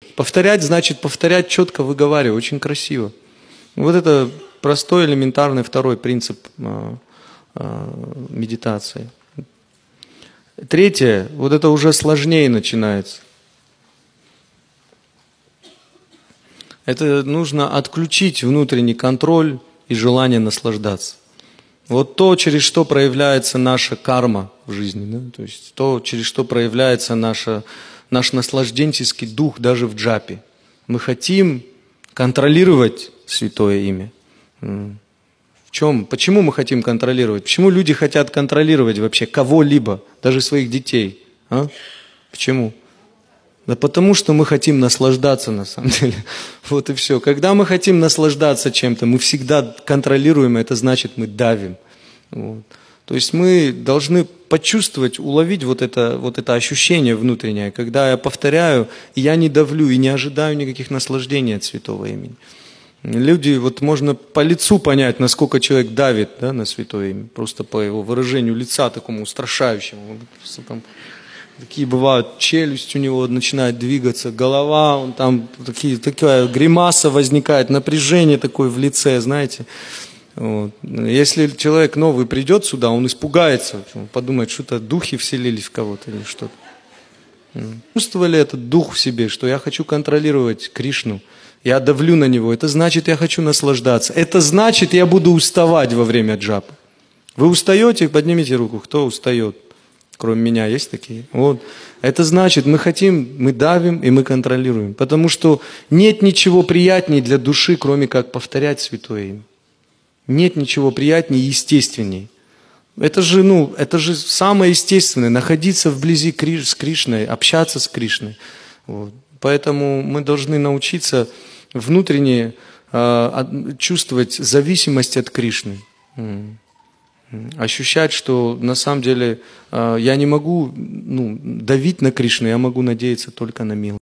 Повторять значит повторять, четко выговаривать, очень красиво. Вот это простой, элементарный второй принцип медитации. Третье, вот это уже сложнее начинается. Это нужно отключить внутренний контроль и желание наслаждаться. Вот то, через что проявляется наша карма в жизни, да? То есть то, через что проявляется наш наслажденческий дух даже в джапе. Мы хотим контролировать святое имя. В чем? Почему мы хотим контролировать? Почему люди хотят контролировать вообще кого-либо, даже своих детей? А? Почему? Да потому что мы хотим наслаждаться на самом деле. Вот и все. Когда мы хотим наслаждаться чем-то, мы всегда контролируем, это значит мы давим. Вот. То есть мы должны почувствовать, уловить вот это ощущение внутреннее, когда я повторяю, и я не давлю, и не ожидаю никаких наслаждений от святого имени. Люди, вот можно по лицу понять, насколько человек давит, да, на святое имя, просто по его выражению лица такому устрашающему. Такие бывают, челюсть у него начинает двигаться, голова, он там такая гримаса возникает, напряжение такое в лице, знаете. Вот. Если человек новый придет сюда, он испугается, он подумает, что-то духи вселились в кого-то или что-то. Чувствовали этот дух в себе, что я хочу контролировать Кришну, я давлю на него, это значит, я хочу наслаждаться, это значит, я буду уставать во время джапа. Вы устаете? Поднимите руку, кто устает? Кроме меня есть такие? Вот. Это значит, мы хотим, мы давим и мы контролируем. Потому что нет ничего приятнее для души, кроме как повторять святое имя. Нет ничего приятнее и естественней. Это же самое естественное, находиться вблизи с Кришной, общаться с Кришной. Вот. Поэтому мы должны научиться внутренне чувствовать зависимость от Кришны. Ощущать, что на самом деле я не могу давить на Кришну, я могу надеяться только на милость.